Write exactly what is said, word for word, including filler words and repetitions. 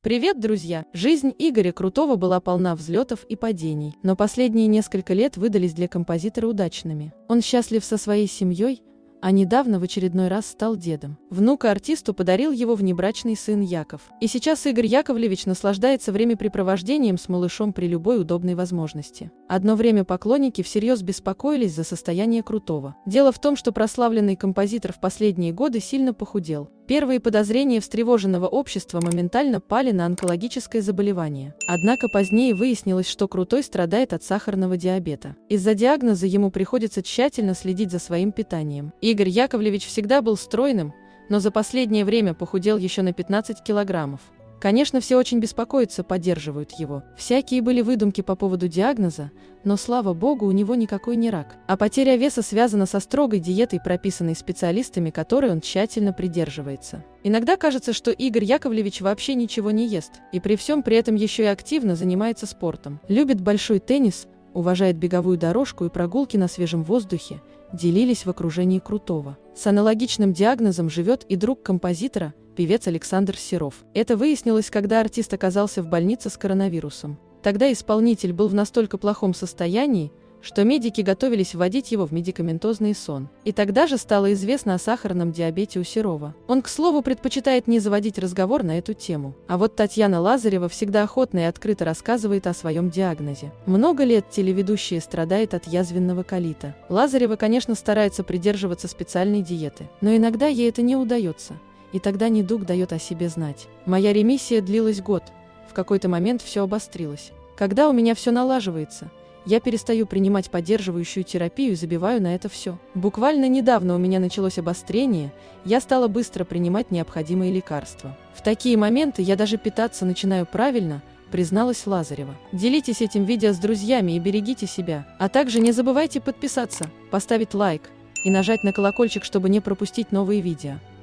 Привет, друзья! Жизнь Игоря Крутого была полна взлетов и падений, но последние несколько лет выдались для композитора удачными. Он счастлив со своей семьей, а недавно в очередной раз стал дедом. Внука артисту подарил его внебрачный сын Яков. И сейчас Игорь Яковлевич наслаждается времяпрепровождением с малышом при любой удобной возможности. Одно время поклонники всерьез беспокоились за состояние Крутого. Дело в том, что прославленный композитор в последние годы сильно похудел. Первые подозрения встревоженного общества моментально пали на онкологическое заболевание. Однако позднее выяснилось, что Крутой страдает от сахарного диабета. Из-за диагноза ему приходится тщательно следить за своим питанием. Игорь Яковлевич всегда был стройным, но за последнее время похудел еще на пятнадцать килограммов. Конечно, все очень беспокоятся, поддерживают его. Всякие были выдумки по поводу диагноза, но, слава богу, у него никакой не рак. А потеря веса связана со строгой диетой, прописанной специалистами, которой он тщательно придерживается. Иногда кажется, что Игорь Яковлевич вообще ничего не ест, и при всем при этом еще и активно занимается спортом. Любит большой теннис, уважает беговую дорожку и прогулки на свежем воздухе, делились в окружении Крутого. С аналогичным диагнозом живет и друг композитора, певец Александр Серов. Это выяснилось, когда артист оказался в больнице с коронавирусом. Тогда исполнитель был в настолько плохом состоянии, что медики готовились вводить его в медикаментозный сон. И тогда же стало известно о сахарном диабете у Серова. Он, к слову, предпочитает не заводить разговор на эту тему. А вот Татьяна Лазарева всегда охотно и открыто рассказывает о своем диагнозе. Много лет телеведущая страдает от язвенного колита. Лазарева, конечно, старается придерживаться специальной диеты, но иногда ей это не удается. И тогда недуг дает о себе знать. Моя ремиссия длилась год. В какой-то момент все обострилось. Когда у меня все налаживается, я перестаю принимать поддерживающую терапию и забиваю на это все. Буквально недавно у меня началось обострение, я стала быстро принимать необходимые лекарства. В такие моменты я даже питаться начинаю правильно, призналась Лазарева. Делитесь этим видео с друзьями и берегите себя. А также не забывайте подписаться, поставить лайк и нажать на колокольчик, чтобы не пропустить новые видео.